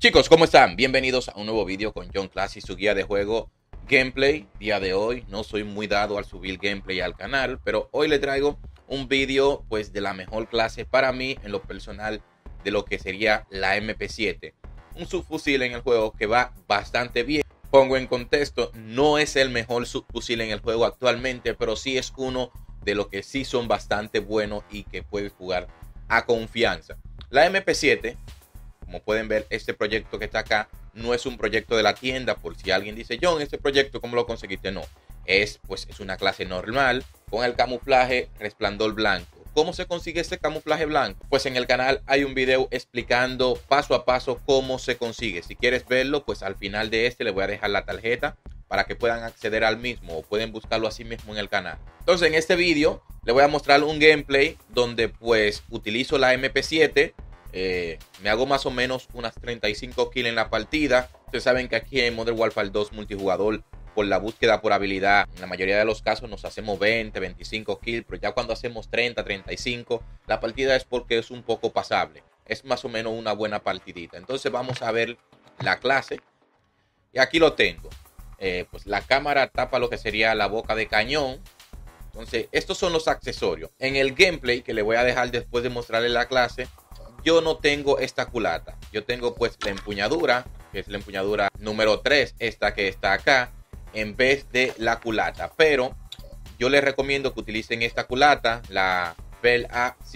Chicos, ¿cómo están? Bienvenidos a un nuevo vídeo con John Classy, su guía de juego gameplay. Día de hoy no soy muy dado al subir gameplay al canal, pero hoy le traigo un vídeo pues de la mejor clase para mí en lo personal de lo que sería la MP7. Un subfusil en el juego que va bastante bien. Pongo en contexto, no es el mejor subfusil en el juego actualmente, pero sí es uno de los que sí son bastante buenos y que puedes jugar a confianza. La MP7, como pueden ver, este proyecto que está acá no es un proyecto de la tienda. Por si alguien dice, John, este proyecto, ¿cómo lo conseguiste? No, es una clase normal con el camuflaje resplandor blanco. ¿Cómo se consigue este camuflaje blanco? Pues en el canal hay un video explicando paso a paso cómo se consigue. Si quieres verlo, pues al final de este les voy a dejar la tarjeta para que puedan acceder al mismo o pueden buscarlo así mismo en el canal. Entonces en este video les voy a mostrar un gameplay donde pues utilizo la MP7. Me hago más o menos unas 35 kills en la partida. Ustedes saben que aquí en Modern Warfare 2 multijugador, por la búsqueda por habilidad, en la mayoría de los casos nos hacemos 20, 25 kills, pero ya cuando hacemos 30, 35, la partida es porque es un poco pasable. Es más o menos una buena partidita. Entonces vamos a ver la clase. Y aquí lo tengo. Pues la cámara tapa lo que sería la boca de cañón. Entonces estos son los accesorios. En el gameplay que le voy a dejar después de mostrarle la clase, yo no tengo esta culata. Yo tengo pues la empuñadura, que es la empuñadura número 3, esta que está acá, en vez de la culata. Pero yo les recomiendo que utilicen esta culata, la Bell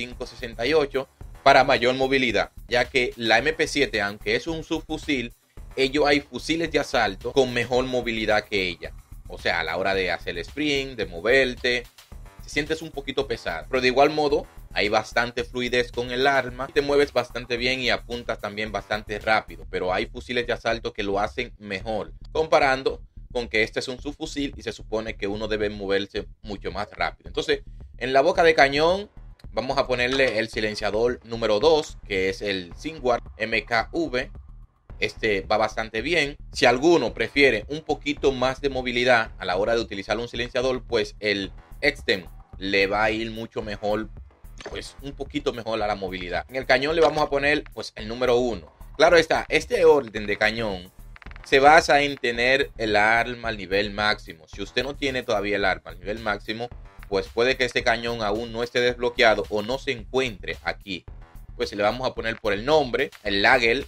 A568, para mayor movilidad, ya que la MP7, aunque es un subfusil, hay fusiles de asalto con mejor movilidad que ella. O sea, a la hora de hacer el sprint, de moverte, te sientes un poquito pesado. Pero de igual modo, hay bastante fluidez con el arma. Te mueves bastante bien y apuntas también bastante rápido. Pero hay fusiles de asalto que lo hacen mejor, comparando con que este es un subfusil y se supone que uno debe moverse mucho más rápido. Entonces, en la boca de cañón vamos a ponerle el silenciador número 2, que es el Singuard MKV. Este va bastante bien. Si alguno prefiere un poquito más de movilidad a la hora de utilizar un silenciador, pues el Extem le va a ir mucho mejor, pues un poquito mejor a la movilidad. En el cañón le vamos a poner pues el número 1. Claro está, este orden de cañón se basa en tener el arma al nivel máximo. Si usted no tiene todavía el arma al nivel máximo, pues puede que este cañón aún no esté desbloqueado o no se encuentre aquí. Pues le vamos a poner por el nombre, el Lager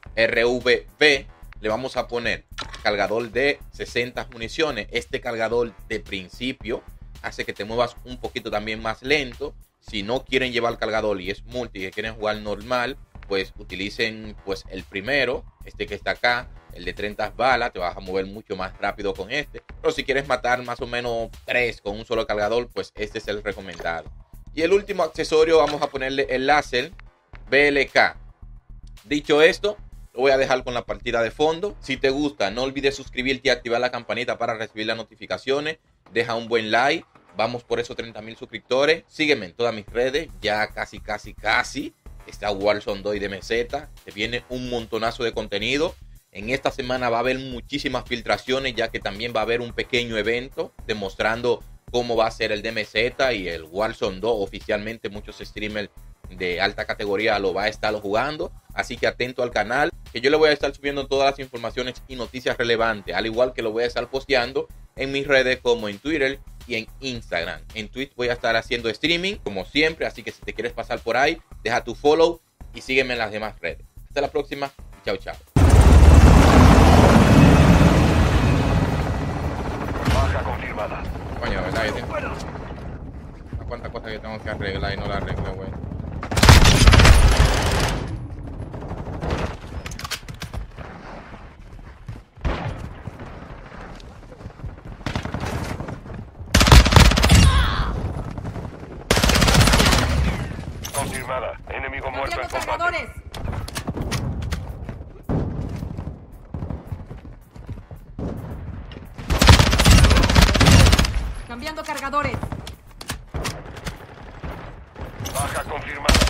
RVB. Le vamos a poner cargador de 60 municiones. Este cargador de principio hace que te muevas un poquito también más lento. Si no quieren llevar cargador y es multi y quieren jugar normal, pues utilicen pues el primero, este que está acá, el de 30 balas. Te vas a mover mucho más rápido con este. Pero si quieres matar más o menos 3 con un solo cargador, pues este es el recomendado. Y el último accesorio vamos a ponerle el láser BLK. Dicho esto, lo voy a dejar con la partida de fondo. Si te gusta, no olvides suscribirte y activar la campanita para recibir las notificaciones. Deja un buen like. Vamos por esos 30,000 suscriptores. Sígueme en todas mis redes. Ya casi. Está Warzone 2 y DMZ. Te viene un montonazo de contenido. En esta semana va a haber muchísimas filtraciones, ya que también va a haber un pequeño evento demostrando cómo va a ser el DMZ y el Warzone 2. Oficialmente muchos streamers de alta categoría lo va a estar jugando. Así que atento al canal, que yo le voy a estar subiendo todas las informaciones y noticias relevantes. Al igual que lo voy a estar posteando en mis redes como en Twitter y en Instagram. En Twitch voy a estar haciendo streaming como siempre, así que si te quieres pasar por ahí, deja tu follow y sígueme en las demás redes. Hasta la próxima. Chao, chao. Baja confirmada. Coño, ¿verdad? Yo tengo unas cuantas cosas que tengo que arreglar y no las arreglo, güey. Confirmada. Enemigo muerto en combate. Cargadores. Cambiando cargadores. Baja confirmada.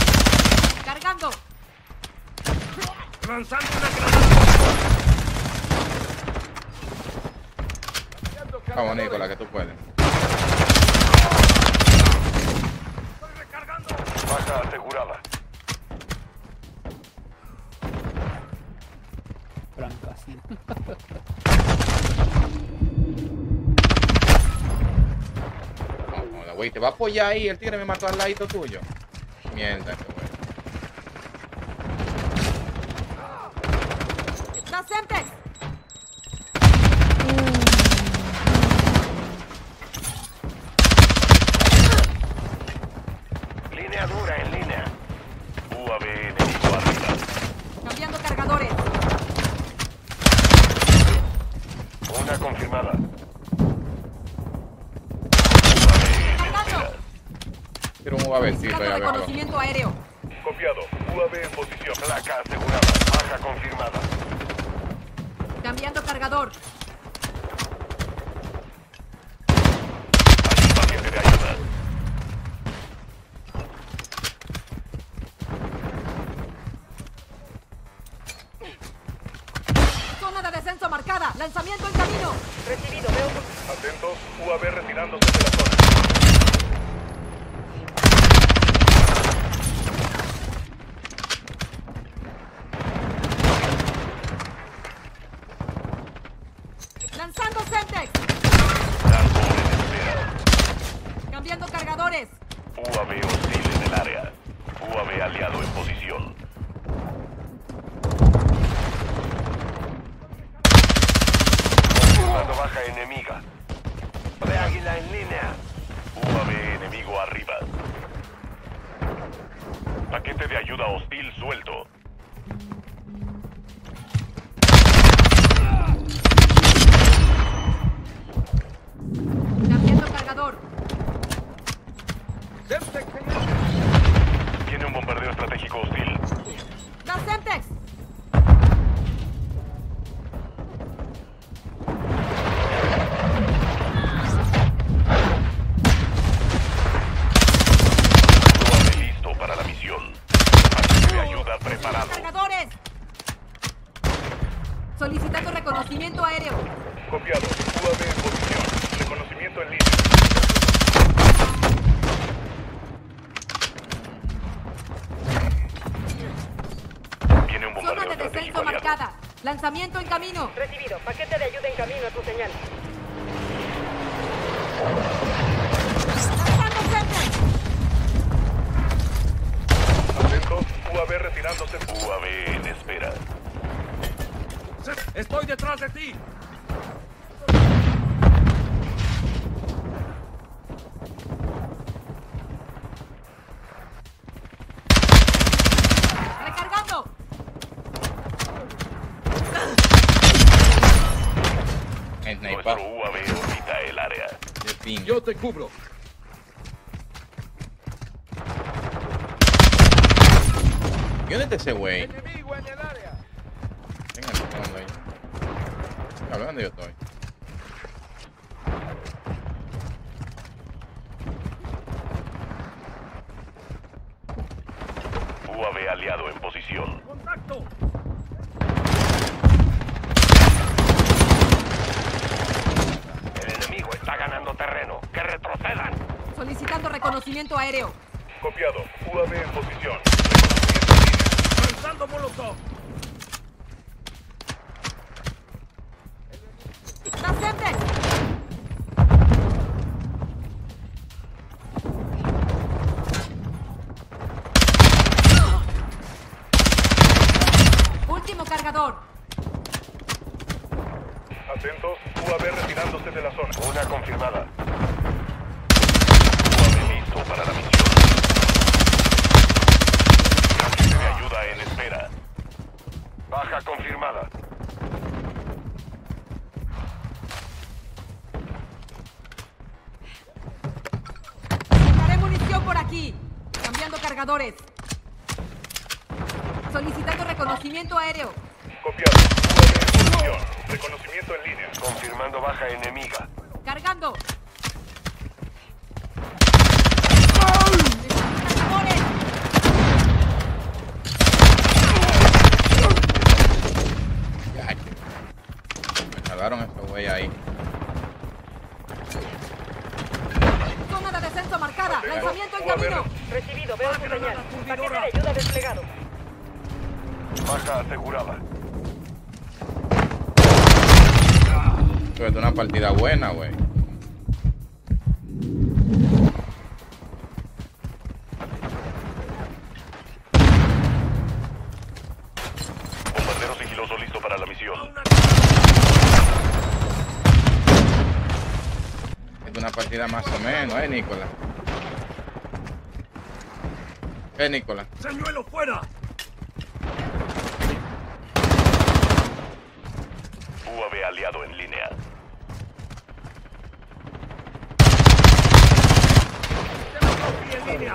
Cargando. Lanzando una granada. Vamos, Nicolás, que tú puedes. Baja asegurada. Franca, sí. No, güey, te va a apoyar ahí. El tigre me mató al ladito tuyo. Mierda, qué güey. ¡La Semtex! Línea dura en línea. UAV enemigo arriba. Cambiando cargadores. Una confirmada. Cargando. Quiero un UAVcito Dando ahí a ver. reconocimiento aéreo. Copiado. UAV en posición. Placa asegurada. Baja confirmada. Cambiando cargador. Hay un paquete de ayuda. Zona de descenso marcada. Lanzamiento en camino. Recibido. Veo un... Atentos. UAV retirándose de la zona. Lanzando Semtex. Lanzador en espera. Cambiando cargadores. UAV hostil en el área. UAV aliado en posición. Confirmando baja enemiga. De águila en línea. UAV enemigo arriba. Paquete de ayuda hostil suelto. Cambiando cargador. Tiene un bombardeo estratégico hostil. ¡La Semtex! UAV listo para la misión. Paquete de ayuda preparado. ¡Cargadores! Solicitando reconocimiento aéreo. Copiado. UAV en posición. Reconocimiento en línea. Viene un Zona bombardeo de estratégico descenso aliado. marcada. Lanzamiento en camino. Recibido. Paquete de ayuda en camino a tu señal. Lanzando Semtex. Atentos. UAV retirándose. UAV en espera. ¡Estoy detrás de ti! Recargando. Sniper. Nuestro UAV orbita el área. De ping. Yo te cubro. ¿Y dónde está ese güey? Enemigo en el área. Venga, ¿dónde ahí? A ver dónde yo estoy. UAV aliado en posición. ¡Contacto! El enemigo está ganando terreno. ¡Que retrocedan! Solicitando reconocimiento aéreo. Copiado. UAV en posición. ¡Lanzando molotov! ¡La Semtex! Último cargador. Atentos. UAV retirándose de la zona. Una confirmada. UAV listo para la misión. Paquete de ayuda en espera. Baja confirmada. Dejaré munición por aquí. Cambiando cargadores. Solicitando reconocimiento aéreo. Copiado. UAV en posición. Reconocimiento en línea. Confirmando baja enemiga. Cargando. Cargadores. Ya, me salvaron esos güey ahí. camino. Recibido, veo tu señal. Paquete de ayuda desplegado. Baja asegurada. Esto es una partida buena, güey. Bombardero sigiloso listo para la misión. Es una partida más o menos, Nicolás. Nicolás. ¡Señuelo fuera! UAV aliado en línea. ¡En línea!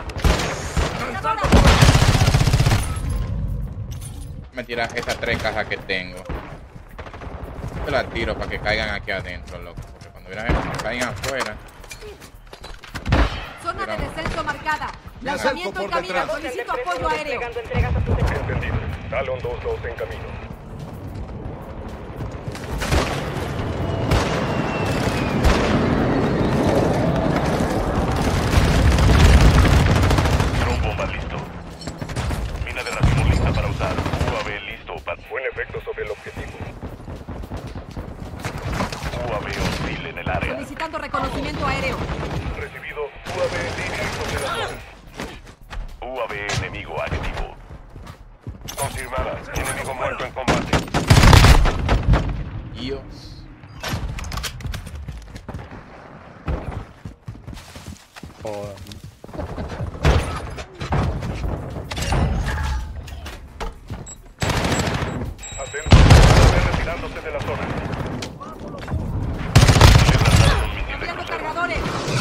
Me tiras estas 3 cajas que tengo. Yo las tiro para que caigan aquí adentro, loco. Porque cuando vieran eso, que caigan afuera. Zona de descenso marcada. Me acerco Lanzamiento en por camino. detrás. Solicito apoyo aéreo. Desplegando entregas a tu señal. Entendido. Talon 2-2 en camino. Drone bomba listo. Mina de racimo lista para usar. UAV listo para... Buen efecto sobre el objetivo. UAV hostil en el área. Solicitando reconocimiento aéreo. Recibido. UAV en línea y sobre la zona. UAV enemigo activo. Confirmada. Enemigo muerto en combate. Dios. Atento. UAV retirándose de la zona. Le lanzaron un misil de Enviando crucero. cargadores.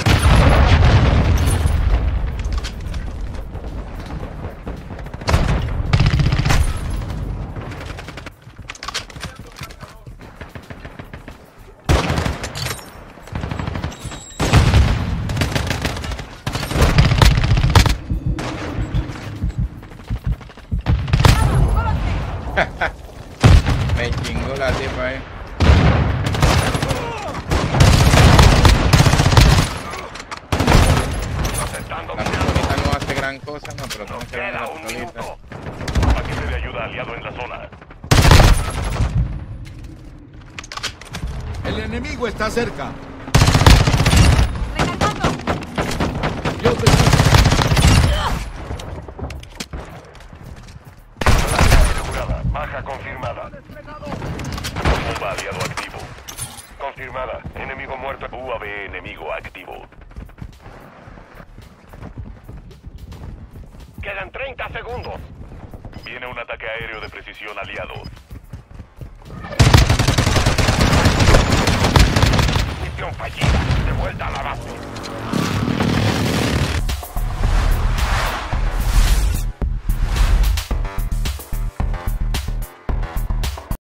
Me chingó la tipa, Aceptando La pistolita no hace gran cosa, no, pero tengo que ver la Queda un pistolita. minuto. Paquete de ayuda aliado en la zona. El enemigo está cerca. Recargando. Yo te... Asegurada. Baja confirmada. Bomba aliado activo. Confirmada. Enemigo muerto. UAV enemigo activo. Quedan 30 segundos. Viene un ataque aéreo de precisión aliado. Misión fallida. De vuelta a la base.